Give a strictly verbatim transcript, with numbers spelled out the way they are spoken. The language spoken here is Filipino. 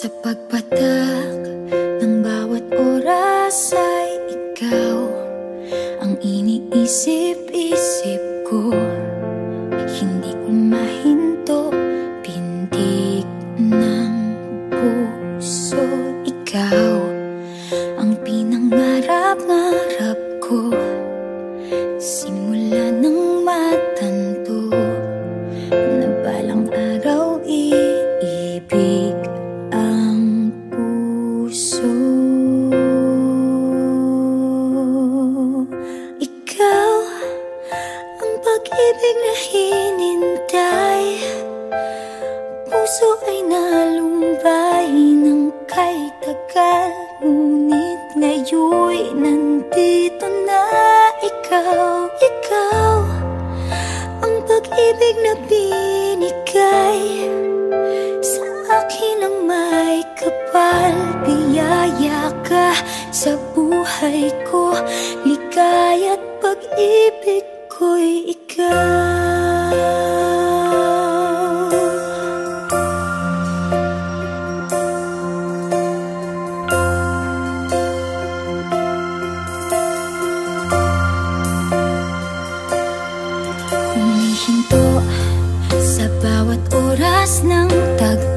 Sa pagpatak ng bawat oras ay ikaw ang iniisip-isip ko. Hindi ko mahinto, pintig ng puso. Ikaw ang pinangarap-ngarap ko, simula ng matanto na balang araw iibig ang puso. Ikaw ang pag-ibig na hinintay, puso ay nalumbay ng kay tagal, ngunit ngayon'y nandito na ikaw. Ikaw ang pag-ibig na binigay sa akin ang may kapal. Biyaya ka sa buhay ko, ligaya't pag-ibig ko'y ikaw. Humihinto sa bawat oras ng tag